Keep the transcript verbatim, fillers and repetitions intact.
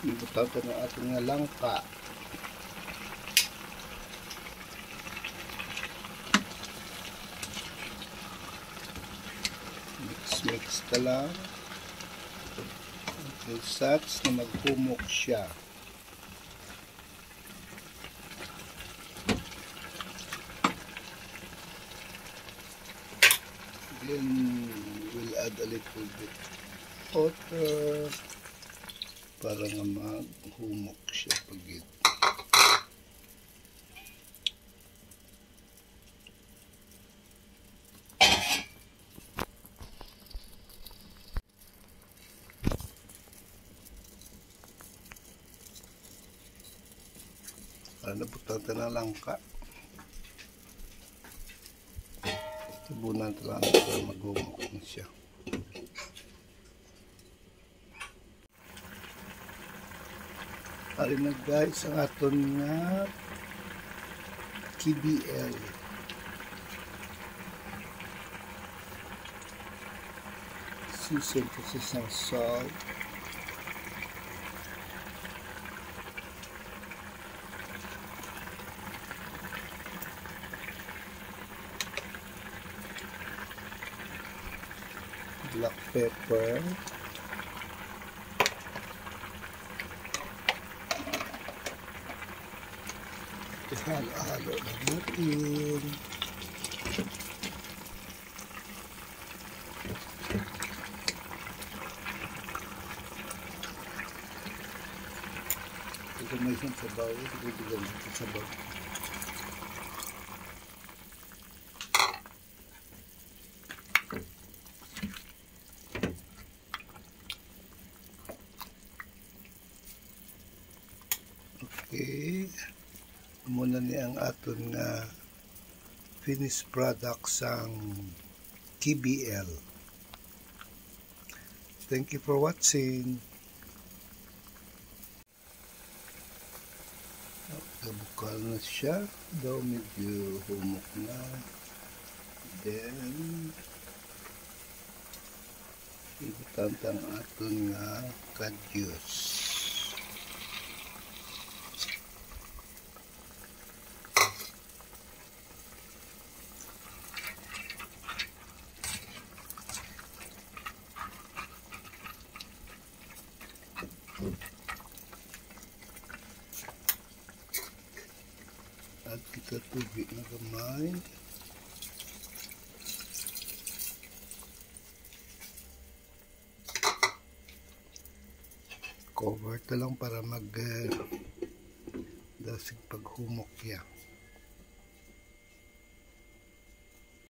Ibutaw ka ng ating nga langka. Mix-mix ka lang until such na maghumok siya. Then we'll add a little bit water para nga maghumok siya pagit. Para nabutatan na langka. Tabunan ito lang para maghumok na siya. Ari na guys ang aton nga K B L. Season kasi sa salt. Black pepper. Halo-halo na natin. Ito may isang sabaw. Ito may isang sabaw. Okay. Muna ni ang aton nga finished product sang K B L. Thank you for watching. Nabukal na siya. Daw medyo humok na. Then ibutang aton nga kadyos. At kita tubig na gamay. Cover ito lang para mag uh, dasig paghumok yan.